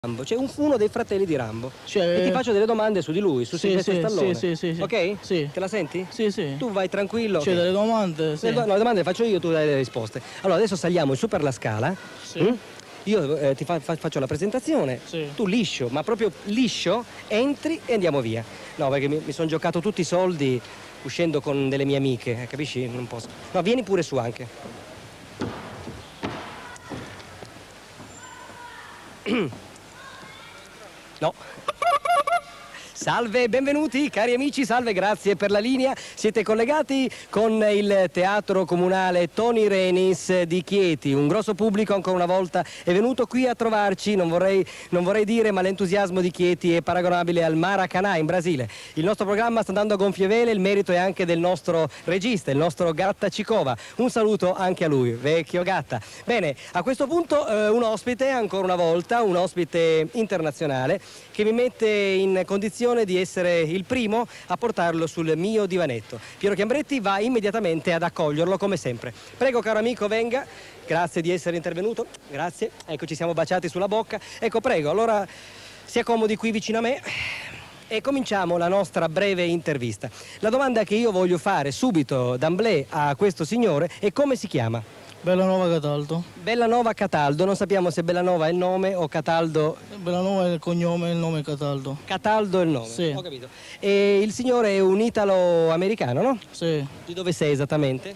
Rambo, c'è uno dei fratelli di Rambo. Cioè... E ti faccio delle domande su di lui, su Sylvester Stallone. Sì. Ok? Sì. Te la senti? Sì. Tu vai tranquillo. C'è delle domande? Sì. No, le domande le faccio io, tu dai le risposte. Allora, adesso saliamo su per la scala. Sì. Io ti faccio la presentazione. Sì. Tu liscio, ma proprio liscio, entri e andiamo via. No, perché mi sono giocato tutti i soldi uscendo con delle mie amiche, capisci? Non posso. No, vieni pure su anche. No. Salve, benvenuti cari amici, salve, grazie per la linea. Siete collegati con il Teatro Comunale Tony Renis di Chieti. Un grosso pubblico ancora una volta è venuto qui a trovarci, non vorrei dire, ma l'entusiasmo di Chieti è paragonabile al Maracanã in Brasile. Il nostro programma sta andando a gonfie vele, il merito è anche del nostro regista, il nostro Gatta Cicova. Un saluto anche a lui, vecchio Gatta. Bene, a questo punto un ospite, ancora una volta, un ospite internazionale che mi mette in condizione di essere il primo a portarlo sul mio divanetto. Piero Chiambretti va immediatamente ad accoglierlo come sempre. Prego caro amico, venga, grazie di essere intervenuto, grazie, ecco ci siamo baciati sulla bocca, ecco prego, allora si accomodi qui vicino a me e cominciamo la nostra breve intervista. La domanda che io voglio fare subito d'amblè a questo signore è: come si chiama? Bellanova Cataldo. Bellanova Cataldo, non sappiamo se Bellanova è il nome o Cataldo... Bellanova è il cognome, il nome è Cataldo. Cataldo è il nome, sì. Ho capito. E il signore è un italo-americano, no? Sì. Di dove sei esattamente?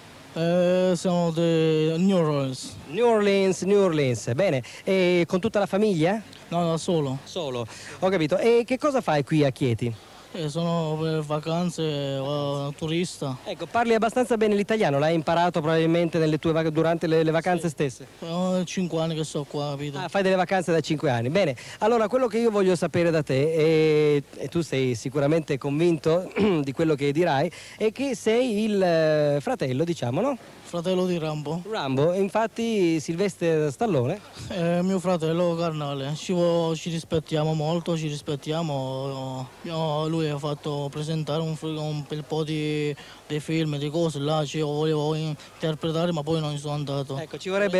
Siamo di New Orleans. New Orleans, bene. E con tutta la famiglia? No, da solo. Solo, ho capito. E che cosa fai qui a Chieti? Sono per vacanze, turista. Ecco, parli abbastanza bene l'italiano, l'hai imparato probabilmente durante le vacanze stesse? Sono 5 anni che sto qua, capito? Ah, fai delle vacanze da 5 anni. Bene, allora quello che io voglio sapere da te, e tu sei sicuramente convinto di quello che dirai, è che sei il fratello, diciamo, no? Fratello di Rambo. Rambo, infatti Sylvester Stallone. Mio fratello carnale, ci rispettiamo molto, ci rispettiamo. Lui ha fatto presentare un bel po' di film, di cose, là io volevo interpretare ma poi non sono andato. Ecco, ci vorrebbe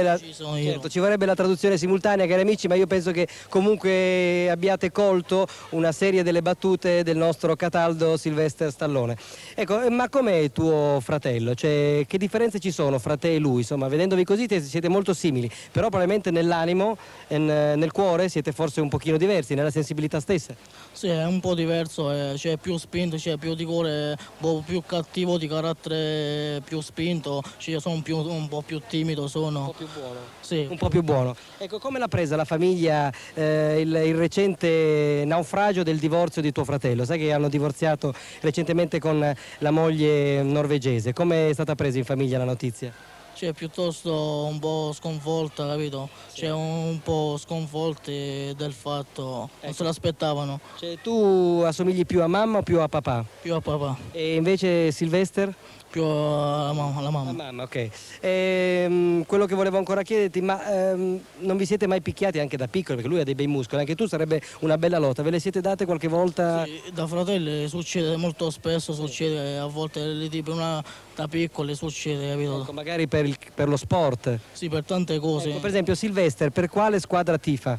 la traduzione simultanea, cari amici, ma io penso che comunque abbiate colto una serie delle battute del nostro Cataldo Sylvester Stallone. Ecco, ma com'è tuo fratello? Cioè, che differenze ci sono fra te e lui? Insomma, vedendovi così siete molto simili, però probabilmente nell'animo e nel cuore siete forse un pochino diversi, nella sensibilità stessa. Sì, è un po' diverso, c'è più spinto, c'è più di cuore, un po' più cattivo, di carattere più spinto, io sono un po' più timido, sono. Un po' più buono? Sì. Un po' più buono. Ecco, come l'ha presa la famiglia il recente naufragio del divorzio di tuo fratello? Sai che hanno divorziato recentemente con la moglie norvegese. Come è stata presa in famiglia la notizia? Cioè, piuttosto un po' sconvolta, capito? Sì. Cioè, un po' sconvolti del fatto, non se l'aspettavano. Cioè, tu assomigli più a mamma o più a papà? Più a papà. E invece Sylvester? Più alla mamma. La mamma, ok. Quello che volevo ancora chiederti, ma non vi siete mai picchiati anche da piccolo? Perché lui ha dei bei muscoli, anche tu sarebbe una bella lotta. Ve le siete date qualche volta? Sì, da fratelli succede molto spesso, succede a volte tipo da piccoli succede, capito? Ecco, magari per lo sport. Sì, per tante cose. Ecco, per esempio Sylvester, per quale squadra tifa?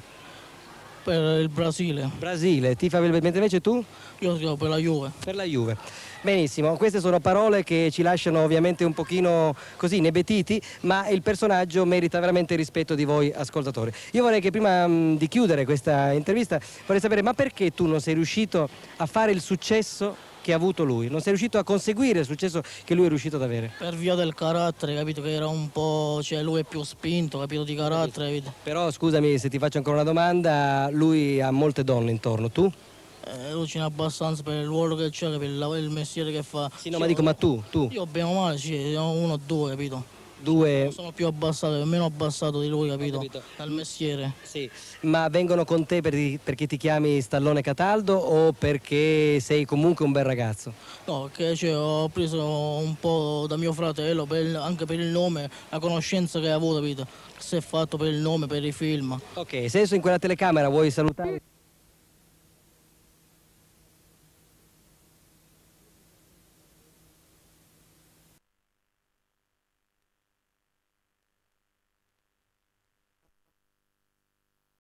Per il Brasile. Brasile, tifa mentre invece tu? Io per la Juve. Per la Juve. Benissimo, queste sono parole che ci lasciano ovviamente un pochino così inebetiti, ma il personaggio merita veramente il rispetto di voi ascoltatori. Io vorrei che prima di chiudere questa intervista vorrei sapere: ma perché tu non sei riuscito a fare il successo che ha avuto lui? Non sei riuscito a conseguire il successo che lui è riuscito ad avere? Per via del carattere, capito? Che era un po', cioè lui è più spinto, capito, di carattere, capito? Però scusami se ti faccio ancora una domanda, lui ha molte donne intorno, tu? Lui ce n'è abbastanza per il ruolo che c'è, per il mestiere che fa. Sì, no, ma dico, ma tu? Io bene o male, sì, uno o due, capito? Due... Sono più abbassato, meno abbassato di lui, capito? Dal mestiere. Sì, ma vengono con te perché ti chiami Stallone Cataldo o perché sei comunque un bel ragazzo? No, perché ho preso un po' da mio fratello, anche per il nome, la conoscenza che ha avuto, capito? Si è fatto per il nome, per i film. Ok, se adesso in quella telecamera vuoi salutare...